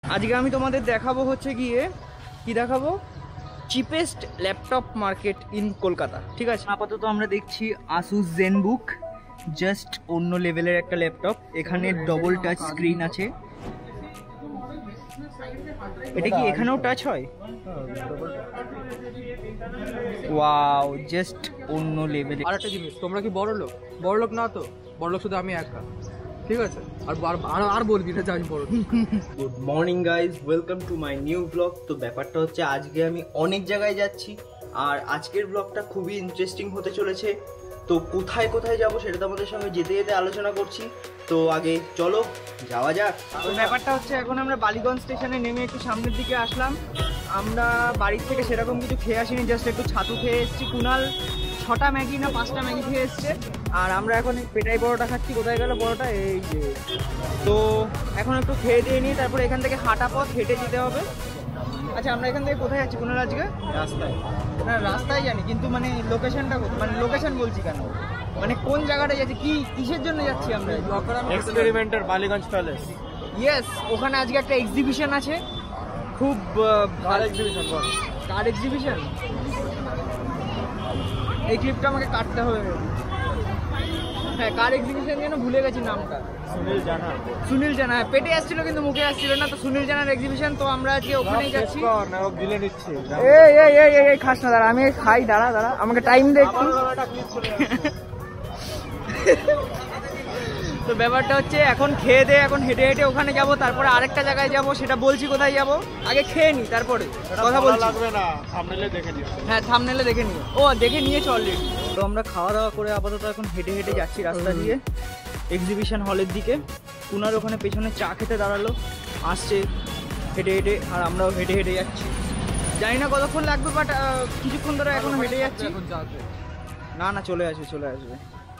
আজকে আমি তোমাদের দেখাবো হচ্ছে গিয়ে কি দেখাবো, cheapest laptop market in Kolkata. ঠিক আছে, আপাতত আমরা দেখছি আসুস জেনবুক, জাস্ট অন্য লেভেলের একটা ল্যাপটপ। এখানে ডবল টাচ স্ক্রিন আছে। এটা কি এখানেও টাচ হয়? ওয়াও, জাস্ট অন্য লেভেলে। আরেকটা জিনিস, তোমরা কি বড় লোক না তো? বড় লোক শুধু আমি একা, ঠিক আছে? আর বলবি না যে আমি বড়। Good morning guys, welcome to my new blog. তো ব্যাপারটা হচ্ছে আজকে আমি অনেক জায়গায় যাচ্ছি, আর আজকের ব্লগটা খুবই ইন্টারেস্টিং হতে চলেছে। তো কোথায় কোথায় যাবো সেটা তোমাদের সঙ্গে যেতে যেতে আলোচনা করছি। তো আগে চলো যাওয়া যাক। তো ব্যাপারটা হচ্ছে এখন আমরা বালিগঞ্জ স্টেশনে নেমে একটু সামনের দিকে আসলাম। আমরা বাড়ির থেকে সেরকম কিছু খেয়ে আসিনি, জাস্ট একটু ছাতু খেয়ে এসেছি। কুনাল 6টা ম্যাগি না 5টা ম্যাগি খেয়ে এসছে, আর আমরা এখন পেটাই পরোটা খাচ্ছি। কোথায় গেল পরোটা? এই যে। তো এখন একটু খেয়ে দিয়ে নিই, তারপরে এখান থেকে হাঁটা পথ হেঁটে যেতে হবে। আচ্ছা, আমরা এখান থেকে কোথায় যাচ্ছি কুনাল আজকে? রাস্তায়। না, রাস্তায় জানি, কিন্তু মানে লোকেশনটা কোথায়? মানে লোকেশন বলছি কেন, মানে কোন জায়গাটা যাচ্ছি, কিসের জন্য যাচ্ছি আমরা? Experimental Ballygunge palace. ইয়েস, ওখানে আজকে একটা এক্সিবিশন আছে, খুব ভালো এক্সিবিশন। কার এক্সিবিশন? এই ক্লিপটা আমাকে কাটতে হবে। হ্যাঁ, কার এক্সিবিশন যেন ভুলে গেছি নামটা। সুনীল জানা। হ্যাঁ, পেটে আসছিল কিন্তু মুখে আসছিল না। তো সুনীল জানার এক্সিবিশন, তো আমরা আজকে ওখানেই যাচ্ছি। এই খাস না, দাঁড়া, আমি খাই। দাঁড়া, আমাকে টাইম দে একটু। তো ব্যাপারটা হচ্ছে এখন খেয়ে দে, এখন হেঁটে হেঁটে ওখানে যাব, তারপরে আরেকটা জায়গায় যাব, সেটা বলছি কোথায় যাব। আগে খেয়ে নি, তারপরে কথা বলছি। হ্যাঁ, থাম্বনেলে দেখে নিও। ও, দেখে নিয়েছো অলরেডি। তো আমরা খাওয়া দাওয়া করে আপাতত এখন হেঁটে হেঁটে যাচ্ছি রাস্তা দিয়ে এক্সিবিশন হলের দিকে। কুনার ওখানে পেছনে চা খেতে দাঁড়ালো, আসছে হেঁটে হেঁটে, আর আমরাও হেঁটে হেঁটে যাচ্ছি। জানি না কতক্ষণ লাগবে, বাট কিছুক্ষণ ধরে এখন হেঁটে যাচ্ছি। না, চলে আসবে।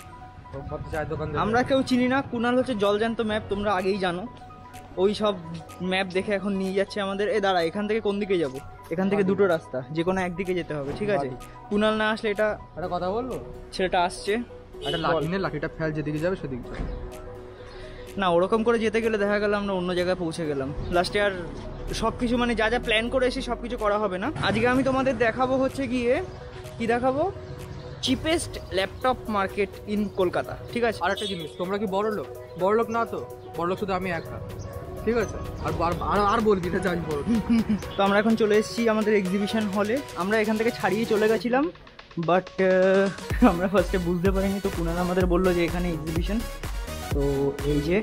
আমরা কেউ চিনি না। কুনাল হচ্ছে জলজান্ত ম্যাপ, তোমরা আগেই জানো। ওই সব ম্যাপ দেখে এখন নিয়ে যাচ্ছে আমাদের। এ দাঁড়া, এখান থেকে কোন দিকে যাব? এখান থেকে দুটো রাস্তা, যে কোনো একদিকে যেতে হবে, ঠিক আছে? কুনাল না আসলে এটা একটা কথা বলবো, ছেলেটা আসছে, একটা লাঠিটা ফেল, যেদিকে যাবে সেদিকে যাবে না। ওরকম করে যেতে গেলে দেখা গেল আমরা অন্য জায়গায় পৌঁছে গেলাম লাস্টে। আর সব কিছু মানে যা যা প্ল্যান করে এসে সব কিছু করা হবে না। আজকে আমি তোমাদের দেখাবো হচ্ছে গিয়ে কি দেখাবো, cheapest laptop market in Kolkata. ঠিক আছে, আরেকটা জিনিস, তোমরা কি বড় লোক না তো? বড় লোক শুধু আমি একা, ঠিক আছে? আর বলবি না যে আমি বড়। তো আমরা এখন চলে এসেছি আমাদের এক্সিবিশন হলে। আমরা এখান থেকে ছাড়িয়ে চলে গেছিলাম, বাট আমরা ফার্স্টে বুঝতে পারিনি। তো কুনাল আমাদের বললো যে এখানে এক্সিবিশন। তো এই যে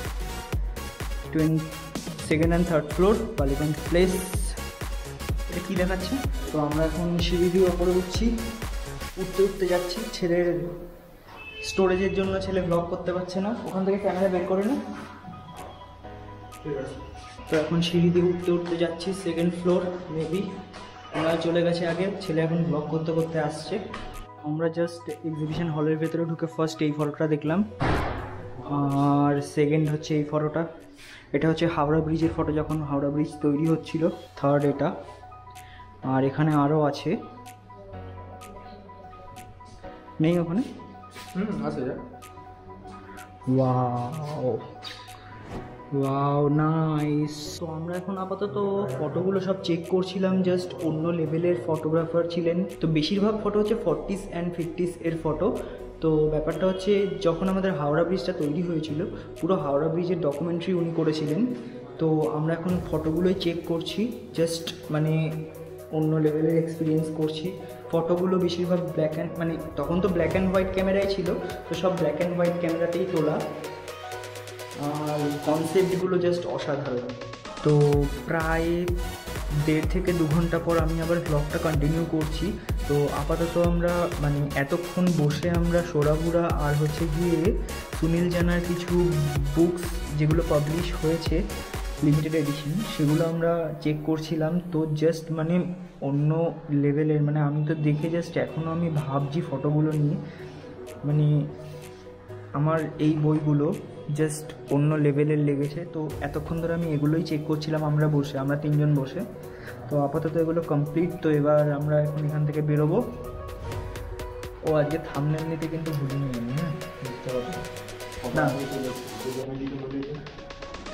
22nd and 3rd floor Ballygunge place, এটা কী দেখাচ্ছে? তো আমরা এখন সিঁড়ি দিয়ে ওপরে উঠতে যাচ্ছি। ছেলের স্টোরেজের জন্য ছেলে ব্লগ করতে পারছে না, ওখান থেকে ক্যামেরা বের করে না। তো এখন সিঁড়ি দিয়ে উঠতে যাচ্ছি 2nd ফ্লোর। মেবি আমরা চলে গেছে আগে, ছেলে এখন ব্লগ করতে আসছে। আমরা জাস্ট এক্সিবিশন হলের ভেতরে ঢুকে ফার্স্ট এই ফটোটা দেখলাম, আর সেকেন্ড হচ্ছে এই ফটোটা। এটা হচ্ছে হাওড়া ব্রিজের ফটো, যখন হাওড়া ব্রিজ তৈরি হচ্ছিল। থার্ড এটা, আর এখানে আরও আছে। নেই ওখানে? আছে। Wow nice. তো আমরা এখন আপাতত ফটোগুলো সব চেক করছিলাম, জাস্ট অন্য লেভেলের ফটোগ্রাফার ছিলেন। তো বেশিরভাগ ফটো হচ্ছে 40s and 50s এর ফটো। তো ব্যাপারটা হচ্ছে যখন আমাদের হাওড়া ব্রিজটা তৈরি হয়েছিল, পুরো হাওড়া ব্রিজের ডকুমেন্টারি উনি করেছিলেন। তো আমরা এখন ফটোগুলোই চেক করছি, জাস্ট মানে অন্য লেভেলের এক্সপিরিয়েন্স করছি। ফটোগুলো বেশিরভাগ মানে তখন তো ব্ল্যাক অ্যান্ড হোয়াইট ক্যামেরাই ছিল, তো সব ব্ল্যাক অ্যান্ড হোয়াইট ক্যামেরাতেই তোলা, আর কনসেপ্টগুলো জাস্ট অসাধারণ। তো প্রায় 1.5 থেকে 2 ঘন্টা পর আমি আবার ব্লগটা কন্টিনিউ করছি। তো আপাতত আমরা মানে এতক্ষণ বসে আমরা সোরাবুরা আর হচ্ছে গিয়ে সুনীল জানার কিছু বুকস যেগুলো পাবলিশ হয়েছে লিমিটেড এডিশন, সেগুলো আমরা চেক করছিলাম। তো জাস্ট মানে অন্য লেভেলের, মানে আমি তো দেখে জাস্ট এখনও আমি ভাবছি ফটোগুলো নিয়ে। মানে আমার এই বইগুলো জাস্ট অন্য লেভেলের লেগেছে। তো এতক্ষণ ধরে আমি এগুলোই চেক করছিলাম, আমরা 3জন বসে। তো আপাতত এগুলো কমপ্লিট। তো এবার আমরা এখন এখান থেকে বেরোবো। ও আজকে থাম্বনেল নিতে কিন্তু ভুলিনি আমি। হ্যাঁ, বুঝতে পারছি না। তুই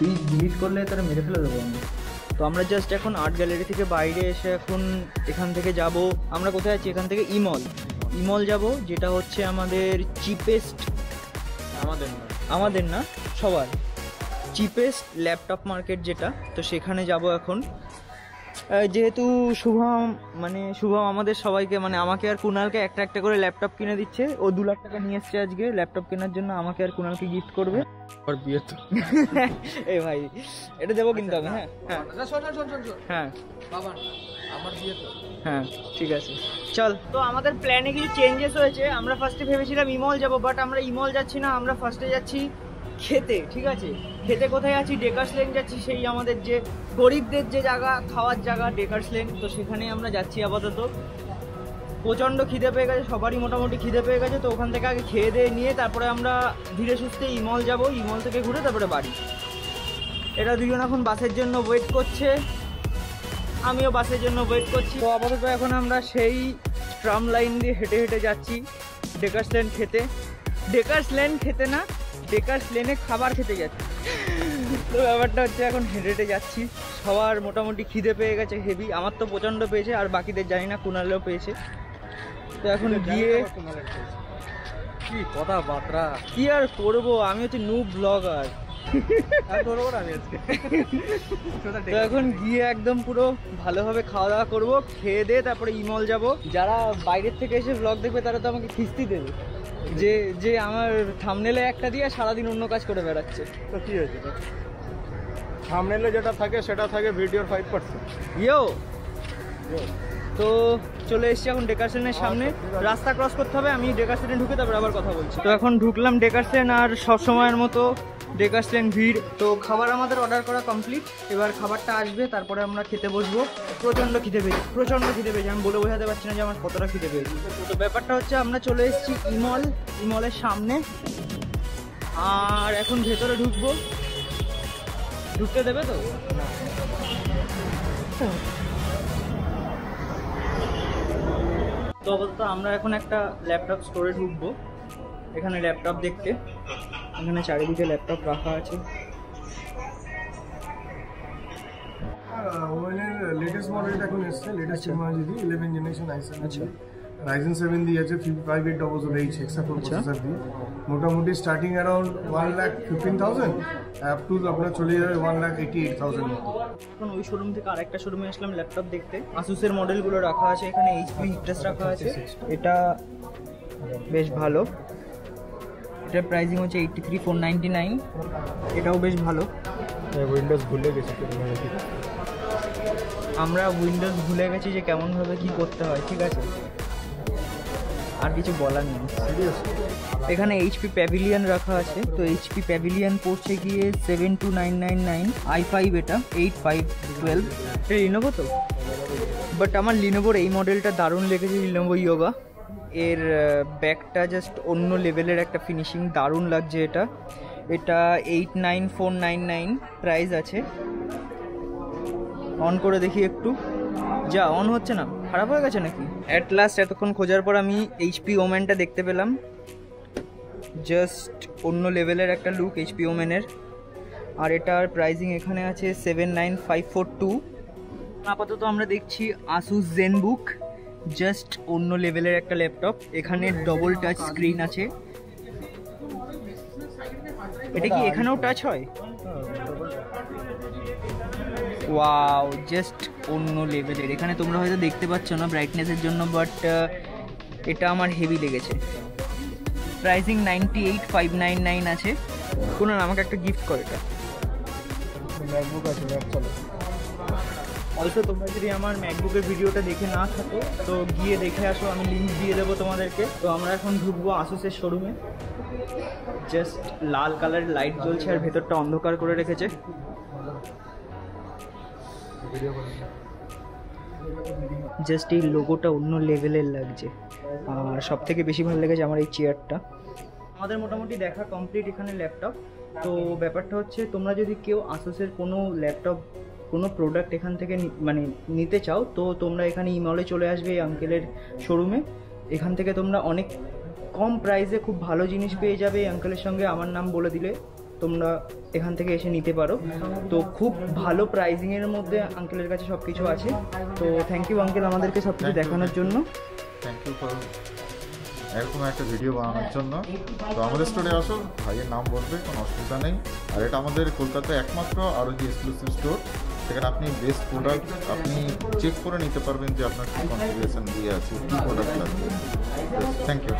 তুই ডিলিট করলে তারা মেরে ফেলে দেবো আমি। তো আমরা জাস্ট এখন আর্ট গ্যালারি থেকে বাইরে এসে এখন এখান থেকে যাব, আমরা কোথায় আছি, এখান থেকে ইমল যাব, যেটা হচ্ছে আমাদের চিপেস্ট, আমাদের না সবার চিপেস্ট ল্যাপটপ মার্কেট যেটা, তো সেখানে যাব এখন। যেহেতু শুভম আমাদের সবাইকে আমাকে আর কুনালকে একটা একটা করে ল্যাপটপ কিনে দিচ্ছে, ও 2 লাখ টাকা নিয়ে এসছে আজকে ল্যাপটপ কেনার জন্য, আমাকে আর কুনালকে গিফট করবে। আর বিয়ে তো এই ভাই এটা দেবো কিন্তু আমি। হ্যাঁ হ্যাঁ বাবা আমার বিয়ে তো। হ্যাঁ ঠিক আছে চল। তো আমাদের প্ল্যানে কিছু চেঞ্জেস হয়েছে। আমরা ফার্স্টে ভেবেছিলাম ইমল যাব, বাট আমরা ইমল যাচ্ছি না, আমরা ফার্স্টে যাচ্ছি খেতে। ঠিক আছে, খেতে কোথায় আছি, ডেকার্স লেন যাচ্ছি, সেই আমাদের যে গরিবদের যে জায়গা, খাওয়ার জায়গা ডেকার্স লেন, তো সেখানেই আমরা যাচ্ছি আপাতত। প্রচণ্ড খিদে পেয়ে গেছে, সবারই মোটামুটি খিদে পেয়ে গেছে, তো ওখান থেকে আগে খেয়ে দিয়ে নিয়ে তারপরে আমরা ধীরে সুস্থে ইমল যাব, ইমল থেকে ঘুরে তারপরে বাড়ি। এটা দুজন এখন বাসের জন্য ওয়েট করছে, আমিও বাসের জন্য ওয়েট করছি। তো আপাতত এখন আমরা সেই ট্রাম লাইন দিয়ে হেঁটে হেঁটে যাচ্ছি ডেকার্স লেন খেতে। ডেকার্স লেন খেতে না, ডেকার্স লেনে খাবার খেতে যাচ্ছি। তো ব্যাপারটা হচ্ছে এখন হেঁটে হেঁটে যাচ্ছি, সবার মোটামুটি খিদে পেয়ে গেছে হেভি, আমার তো প্রচণ্ড পেয়েছে, আর বাকিদের জানি না, কুনালেও পেয়েছে। তো এখন গিয়ে কি কথাবার্তা কি আর করবো, আমি হচ্ছে নুব ব্লগার। তো এখন গিয়ে একদম পুরো ভালোভাবে খাওয়া দাওয়া করবো, খেয়ে দিয়ে তারপরে ইমল যাব। যারা বাইরের থেকে এসে ব্লগ দেখবে তারা তো আমাকে খিস্তি দেবে যে যে আমার থাম্বনেলে একটা দিয়ে সারাদিন অন্য কাজ করে বেড়াচ্ছে। তো কি হয়েছে, থাম্বনেলে যেটা থাকে সেটা থাকে ভিডিওর 5%। ইয়ো তো চলে এসেছি এখন ডেকার্স লেনের সামনে, রাস্তা ক্রস করতে হবে, আমি ডেকার্স লেনে ঢুকে তারপরে আবার কথা বলছি। তো এখন ঢুকলাম ডেকার্স লেন, আর সব সময়ের মতো ডেকার্স লেন ভিড়। তো খাবার আমাদের অর্ডার করা কমপ্লিট, এবার খাবারটা আসবে, তারপরে আমরা খেতে বসবো। প্রচণ্ড খিদে পেয়েছি, আমি বলে বোঝাতে পারছি না যে আমার কতটা খিদে পেয়েছি। তো ব্যাপারটা হচ্ছে আমরা চলে এসেছি ইমলের সামনে, আর এখন ভেতরে ঢুকবো। ঢুকতে দেবে তো? তো আপাতত আমরা এখন একটা ল্যাপটপ স্টোরে ঢুকবো, এখানে ল্যাপটপ দেখতে, এখানে চারিদিকে ল্যাপটপ রাখা আছে। ওয়েলের লেটেস্ট মডেল এখন এসছে, লেটেস্ট টেকনোলজি দিয়ে 11 জেনারেশন i7 আচ্ছা Ryzen 7 দিয়ে আছে, 5800H হেক্সা-কোর প্রসেসর দিয়ে, মোটামুটি স্টার্টিং অ্যারাউন্ড 1,15,000 আপ টু আপনার চলে যাবে 1,88,000। এখন ওই শোরুম থেকে আরেকটা শোরুমে আসলাম ল্যাপটপ দেখতে। আসুসের মডেলগুলো রাখা আছে এখানে, এইচপি হিকটাস রাখা আছে, এটা বেশ ভালো, এটার প্রাইসিং হচ্ছে 83,499, এটাও বেশ ভালো। উইন্ডোজ ভুলে গেছি, আমরা উইন্ডোজ ভুলে গেছি যে কেমনভাবে কি করতে হয়। ঠিক আছে, আর কিছু বলার নেই। এখানে এইচপি প্যাভিলিয়ন রাখা আছে, তো এইচপি প্যাভিলিয়ন পড়ছে গিয়ে 72,999, i5 এটা 8512। এটা লিনোভো তো, বাট আমার লিনোভোর এই মডেলটা দারুণ লেগেছে, লিনোভো ইয়োগা। এর ব্যাকটা জাস্ট অন্য লেভেলের একটা ফিনিশিং, দারুণ লাগছে এটা। এটা 89,499 প্রাইস আছে। অন করে দেখি একটু, যা অন হচ্ছে না, খারাপ হয়ে গেছে নাকি? অ্যাট লাস্ট এতক্ষণ খোঁজার পর আমি এইচপি ওমেনটা দেখতে পেলাম, জাস্ট অন্য লেভেলের একটা লুক এইচপি ওমেনের। আর এটার প্রাইসিং এখানে আছে 79,542। আপাতত আমরা দেখছি আসুস জেনবুক, জাস্ট অন্য লেভেলের একটা ল্যাপটপ। এখানে ডবল টাচ স্ক্রিন আছে, এটা কি এখানেও টাচ হয়? ওয়াও, জাস্ট অন্য লেভেলের। এখানে তোমরা হয়তো দেখতে পাচ্ছ না ব্রাইটনেসের জন্য, বাট এটা আমার হেভি লেগেছে। প্রাইসিং 98,599 আছে। কোনো না, আমাকে একটা গিফট করে এটা। ম্যাকবুক আছে, ম্যাক চলে। অলসো তোমরা যদি আমার ম্যাকবুকের ভিডিওটা দেখে না থাকো তো গিয়ে দেখে আসো, আমি লিঙ্ক দিয়ে দেবো তোমাদেরকে। তো আমরা এখন ঢুকবো আসুসের শোরুমে। জাস্ট লাল কালারের লাইট জ্বলছে আর ভেতরটা অন্ধকার করে রেখেছে। জাস্ট এই লোগোটা অন্য লেভেলের লাগছে, আর সব থেকে বেশি ভালো লেগেছে আমার এই চেয়ারটা। আমাদের মোটামুটি দেখা কমপ্লিট এখানে ল্যাপটপ। তো ব্যাপারটা হচ্ছে, তোমরা যদি কেউ আসুসের কোনো ল্যাপটপ, কোনো প্রোডাক্ট এখান থেকে নিতে চাও, তো তোমরা এখানে ইমলে চলে আসবে এই আঙ্কেলের শোরুমে। এখান থেকে তোমরা অনেক কম প্রাইসে খুব ভালো জিনিস পেয়ে যাবে এই আঙ্কেলের সঙ্গে আমার নাম বলে দিলে। তোমরা এখান থেকে এসে নিতে পারো। তো খুব ভালো প্রাইজিংয়ের মধ্যে আঙ্কেলের কাছে সব কিছু আছে। তো থ্যাংক ইউ আঙ্কেল আমাদেরকে সব কিছু দেখানোর জন্য। থ্যাংক ইউ ফর এরকম একটা ভিডিও বানানোর জন্য। তো আমাদের স্টোরে আসো, ভাইয়ের নাম বলবে, কোনো অসুবিধা নেই। আর এটা আমাদের কলকাতায় একমাত্র আরও যে এক্সক্লুসিভ স্টোর, সেখানে আপনি বেস্ট প্রোডাক্ট আপনি চেক করে নিতে পারবেন যে আপনার কী কনফিগারেশন দিয়ে আছে, কী প্রোডাক্ট লাগবে। Thank you.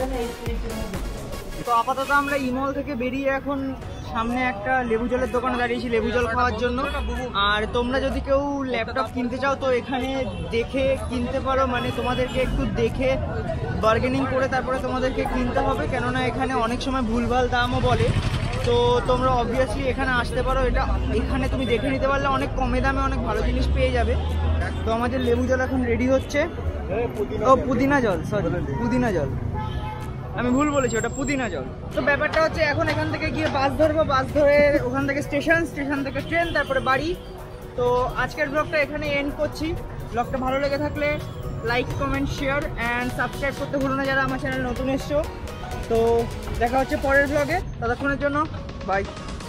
তো আপাতত আমরা ইমল থেকে বেরিয়ে এখন সামনে একটা লেবু জলের দোকানে দাঁড়িয়েছি লেবু জল খাওয়ার জন্য। আর তোমরা যদি কেউ ল্যাপটপ কিনতে চাও তো এখানে দেখে কিনতে পারো, মানে তোমাদেরকে একটু দেখে বার্গেনিং করে তারপরে তোমাদেরকে কিনতে হবে, কেননা এখানে অনেক সময় ভুলভাল দামও বলে। তো তোমরা অবভিয়াসলি এখানে আসতে পারো, এটা এখানে তুমি দেখে নিতে পারলে অনেক কমে দামে অনেক ভালো জিনিস পেয়ে যাবে। তো আমাদের লেবু জল এখন রেডি হচ্ছে। ও পুদিনা জল, সরি পুদিনা জল, আমি ভুল বলেছি, ওটা পুদিনা জল। তো ব্যাপারটা হচ্ছে এখন এখান থেকে গিয়ে বাস ধরবো, বাস ধরে ওখান থেকে স্টেশন থেকে ট্রেন, তারপরে বাড়ি। তো আজকের ব্লগটা এখানে এন্ড করছি। ব্লগটা ভালো লেগে থাকলে like comment share and subscribe করতে ভুলো না যারা আমার চ্যানেল নতুন এসছো। তো দেখা হচ্ছে পরের ব্লগে, ততক্ষণের জন্য বাই।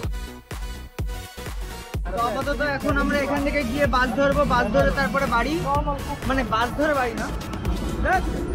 তো আপাতত এখন আমরা এখান থেকে গিয়ে বাস ধরবো, বাস ধরে তারপরে বাড়ি, মানে বাস ধরে বাড়ি না।